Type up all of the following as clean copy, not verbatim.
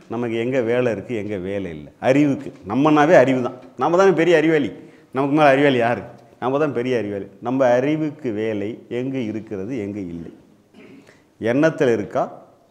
நமக்கு எங்கே வேலை இருக்குது எங்கே வேலை இல்லை. அறிவுக்கு நம்மனாவே அறிவு தான். நம்ம தான் பெரிய அறிவாளி. நமக்கு மேலே அறிவாளி யார்? நம்ம தான் பெரிய அறிவாளி. நம்ம அறிவுக்கு வேலை எங்கே இருக்கிறது எங்கே இல்லை? எண்ணத்தில் இருக்கா,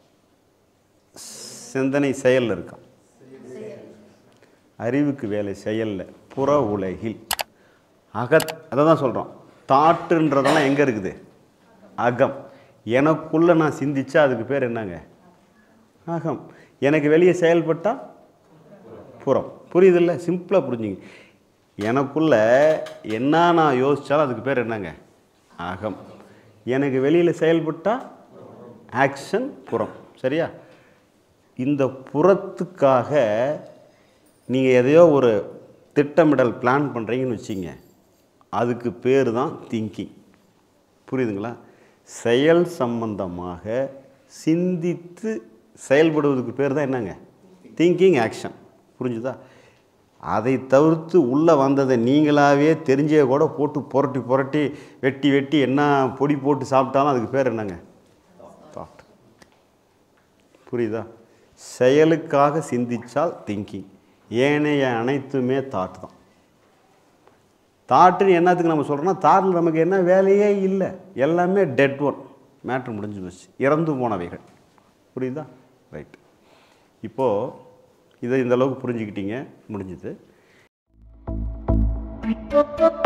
சிந்தனை செயலில் இருக்கா? அறிவுக்கு வேலை செயலில். புற உலகில் அதை தான் சொல்கிறோம். தாட்டுன்றதெல்லாம் எங்கே இருக்குது? அகம். எனக்குள்ளே நான் சிந்திச்சா அதுக்கு பேர் என்னங்க? அகம். எனக்கு வெளியே செயல்பட்டால் புறம். புரியுதில்ல? சிம்பிளாக புரிஞ்சுங்க. எனக்குள்ளே என்ன நான் யோசித்தாலும் அதுக்கு பேர் என்னங்க? அகம். எனக்கு வெளியில் செயல்பட்டால் ஆக்ஷன், புறம். சரியா? இந்த புறத்துக்காக நீங்கள் எதையோ ஒரு திட்டமிடல் பிளான் பண்ணுறீங்கன்னு வச்சிங்க, அதுக்கு பேர் தான் திங்கிங். புரியுதுங்களா? செயல் சம்பந்தமாக சிந்தித்து செயல்படுவதுக்கு பேர் தான் என்னங்க? Thinking, action. புரிஞ்சுதா? அதை தவிர்த்து உள்ளே வந்ததை நீங்களாகவே தெரிஞ்சே கூட போட்டு புரட்டி புரட்டி வெட்டி வெட்டி என்ன பொடி போட்டு சாப்பிட்டாலும் அதுக்கு பேர் என்னங்க? தாட். புரியுதா? செயலுக்காக சிந்தித்தால் திங்கிங். ஏனைய அனைத்துமே தாட் தான். தாட்டுன்னு என்னத்துக்கு நம்ம சொல்கிறோன்னா, தாட்டில் நமக்கு என்ன வேலையே இல்லை. எல்லாமே டெட் ஒன். மேட்ரு முடிஞ்சு போச்சு. இறந்து போனவைகள். புரியுதா? ரைட். இப்போது இதை இந்த அளவுக்கு புரிஞ்சுக்கிட்டீங்க. முடிஞ்சுது.